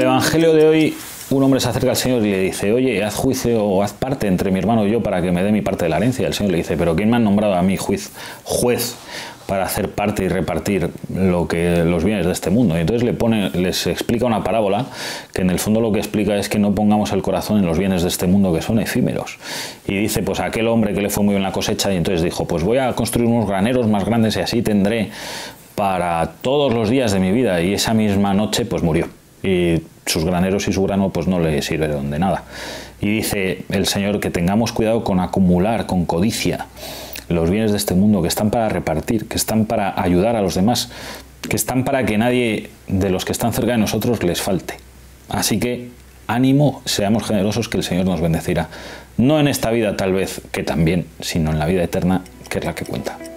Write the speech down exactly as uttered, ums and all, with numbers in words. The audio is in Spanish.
Evangelio de hoy, un hombre se acerca al Señor y le dice: oye, haz juicio o haz parte entre mi hermano y yo para que me dé mi parte de la herencia. El Señor le dice: pero ¿quién me ha nombrado a mí juez, juez para hacer parte y repartir lo que, los bienes de este mundo? Y entonces le pone, les explica una parábola que en el fondo lo que explica es que no pongamos el corazón en los bienes de este mundo, que son efímeros. Y dice, pues a aquel hombre que le fue muy bien la cosecha, y entonces dijo: pues voy a construir unos graneros más grandes y así tendré para todos los días de mi vida. Y esa misma noche pues murió, y sus graneros y su grano pues no le sirvieron de nada. Y dice el Señor que tengamos cuidado con acumular con codicia los bienes de este mundo, que están para repartir, que están para ayudar a los demás, que están para que nadie de los que están cerca de nosotros les falte. Así que ánimo, seamos generosos, que el Señor nos bendecirá. No en esta vida tal vez, que también, sino en la vida eterna, que es la que cuenta.